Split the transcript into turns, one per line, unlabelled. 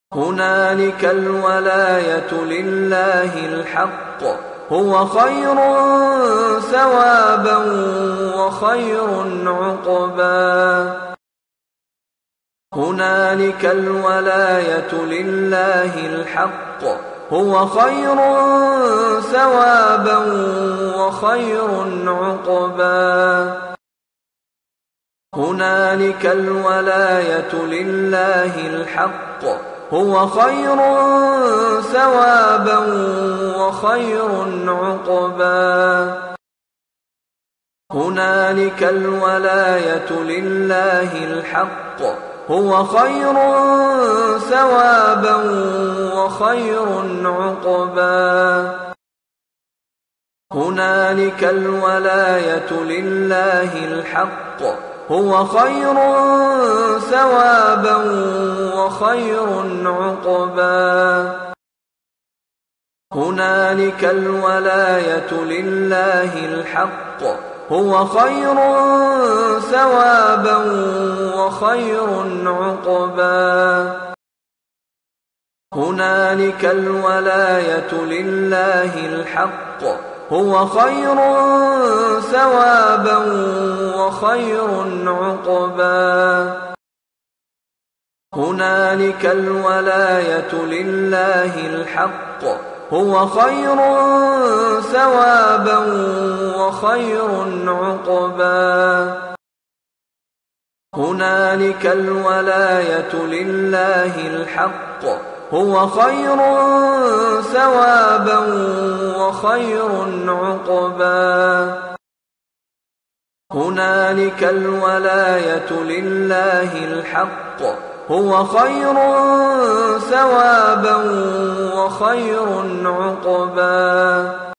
هنالك الولاية لله الحق، هو خير ثوابا وخير عقبا. هنالك الولاية لله الحق، هو خير ثوابا وخير عقبا. هنالك الولاية لله الحق، هو خير ثوابا وخير عقبا. هنالك الولاية لله الحق، هو خير ثوابا وخير عقبا. هنالك الولاية لله الحق، هو خير ثوابا وخير عقبا. هنالك الولاية لله الحق، هو خير ثوابا وخير عقبا. هنالك الولاية لله الحق، هو خير ثوابا وخير عقبا. هنالك الولاية لله الحق، هو خير ثوابا وخير عقبا. هنالك الولاية لله الحق، هو خير ثوابا وخير عقبا. هنالك الولاية لله الحق، هو خير ثوابا وخير عقبا.